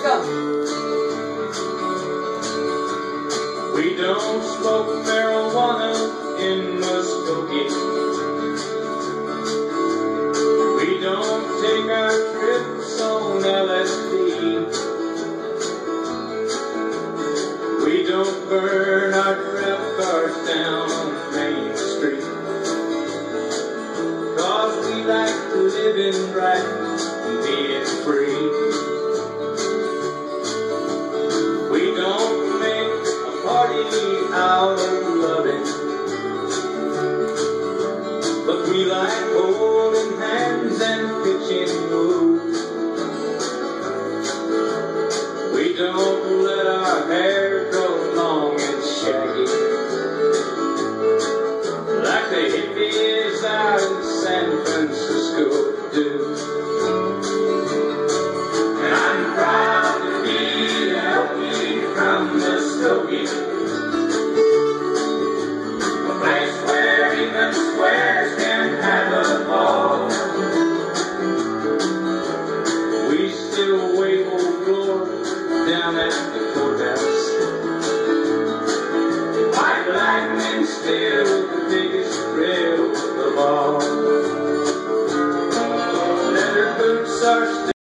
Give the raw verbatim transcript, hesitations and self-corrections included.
go. We don't smoke marijuana in Muskogee. We don't take our trips on L S D. We don't burn our trap cars down on Main Street. Cause we like living right and being free. We don't make a party out of loving, but we like holding hands and pitching moves. We don't